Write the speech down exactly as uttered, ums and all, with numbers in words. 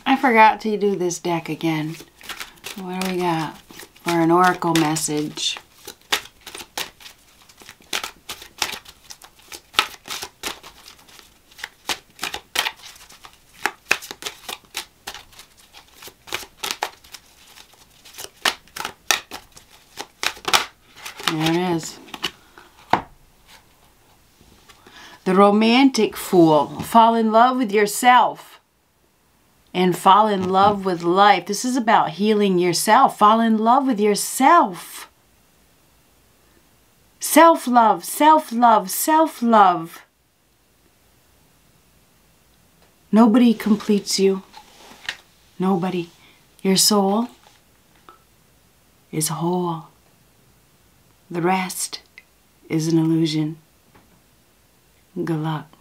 I forgot to do this deck again. What do we got for an oracle message? There it is. The romantic fool. Fall in love with yourself and fall in love with life. This is about healing yourself. Fall in love with yourself. Self-love, self-love, self-love. Nobody completes you. Nobody. Your soul is whole. The rest is an illusion. Good luck.